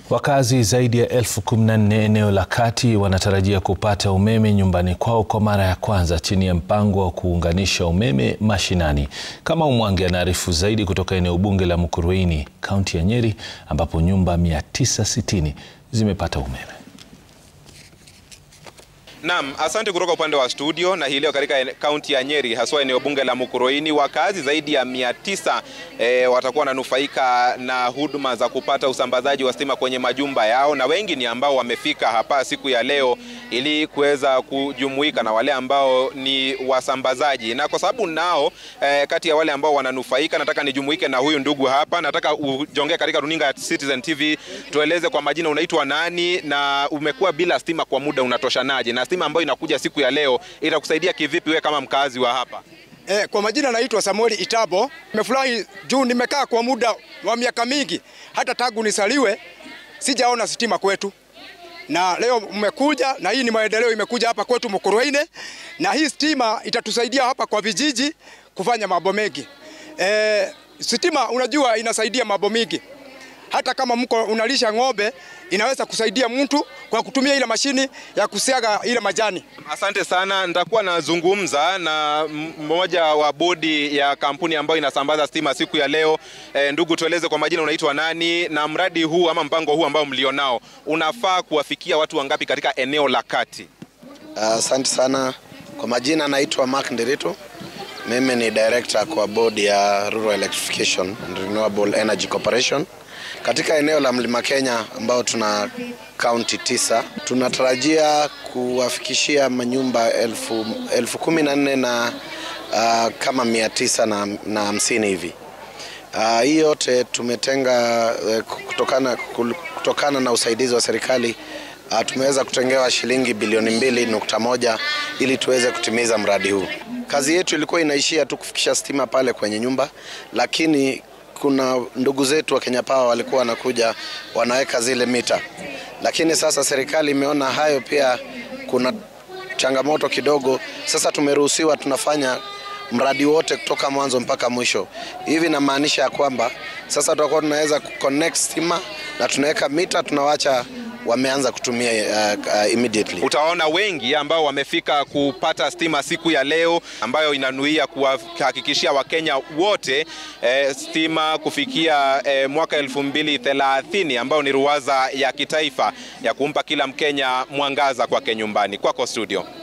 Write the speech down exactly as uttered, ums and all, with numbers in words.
Wakazi zaidi ya elfu kumi na nne eneo la kati wanatarajia kupata umeme nyumbani kwao kwa mara ya kwanza chini ya mpango wa kuunganisha umeme mashinani. Kama Umwangi anaarifu zaidi kutoka eneo bunge la Mukurweini, kaunti ya Nyeri, ambapo nyumba mia tisa sitini zimepata umeme. Naam, asante kutoka upande wa studio. Na hii leo katika kaunti ya Nyeri, haswa eneo bunge la Mukurweini, wakazi zaidi ya mia tisa e, watakuwa wananufaika na huduma za kupata usambazaji wa stima kwenye majumba yao, na wengi ni ambao wamefika hapa siku ya leo ili kuweza kujumuika na wale ambao ni wasambazaji. Na kwa sababu nao e, kati ya wale ambao wananufaika, nataka nijumuike na huyu ndugu hapa. Nataka ujongee katika runinga ya Citizen T V, tueleze kwa majina unaitwa nani na umekuwa bila stima kwa muda unatoshanaje, na stima ambayo inakuja siku ya leo itakusaidia kivipi wewe kama mkazi wa hapa? Eh, kwa majina naitwa Samuel Itabo. Nimefurahi juu nimekaa kwa muda wa miaka mingi, hata tangu nisaliwe sijaona stima kwetu. Na leo mmekuja na hii ni maendeleo imekuja hapa kwetu Mukurweini, na hii stima itatusaidia hapa kwa vijiji kufanya mambo mengi. Eh, stima unajua inasaidia mambo mengi. Hata kama mko unalisha ng'ombe, inaweza kusaidia mtu kwa kutumia ile mashini ya kusiaga ile majani. Asante sana. Nitakuwa nazungumza na mmoja wa bodi ya kampuni ambayo inasambaza stima siku ya leo. E, ndugu, tueleze kwa majina unaitwa nani na mradi huu ama mpango huu ambao mlionao unafaa kuwafikia watu wangapi katika eneo la kati? Asante uh, sana. Kwa majina naitwa Mark Nderito. Mimi ni director kwa bodi ya Rural Electrification and Renewable Energy Corporation. Katika eneo la Mlima Kenya ambao tuna kaunti tisa, tunatarajia kuwafikishia manyumba elfu, elfu kumi na nne na uh, kama mia tisa na, na hamsini hivi. Uh, hii yote tumetenga uh, kutokana, kutokana na usaidizi wa serikali. Uh, tumeweza kutengewa shilingi bilioni mbili nukta moja ili tuweze kutimiza mradi huu. Kazi yetu ilikuwa inaishia tu kufikisha stima pale kwenye nyumba, lakini kuna ndugu zetu wa Kenya Power walikuwa wanakuja wanaweka zile mita. Lakini sasa serikali imeona hayo pia kuna changamoto kidogo. Sasa tumeruhusiwa tunafanya mradi wote kutoka mwanzo mpaka mwisho. Hivi inamaanisha ya kwamba sasa tutakuwa tunaweza kuconnect stima na tunaweka mita, tunawacha wameanza kutumia uh, uh, immediately. Utaona wengi ambao wamefika kupata stima siku ya leo, ambayo inanuia kuhakikishia Wakenya wote eh, stima kufikia eh, mwaka elfu mbili thelathini, ambao ni ruwaza ya kitaifa ya kumpa kila Mkenya mwangaza kwake nyumbani. Kwako studio.